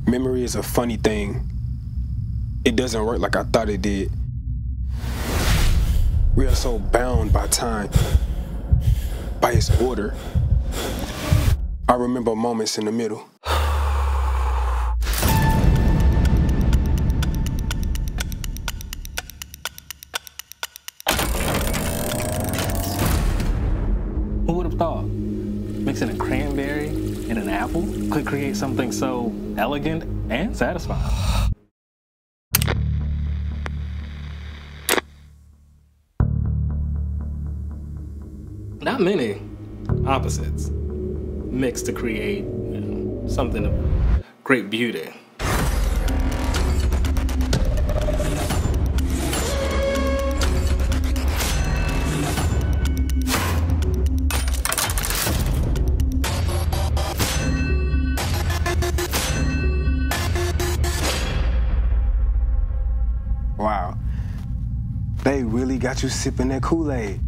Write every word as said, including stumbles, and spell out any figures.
Memory is a funny thing. It doesn't work like I thought it did. We are so bound by time, by its order. I remember moments in the middle. Who would have thought mixing a cranberry and an apple could create something so elegant and satisfying? Not many opposites mix to create, you know, something of great beauty. Wow, they really got you sipping that Kool-Aid.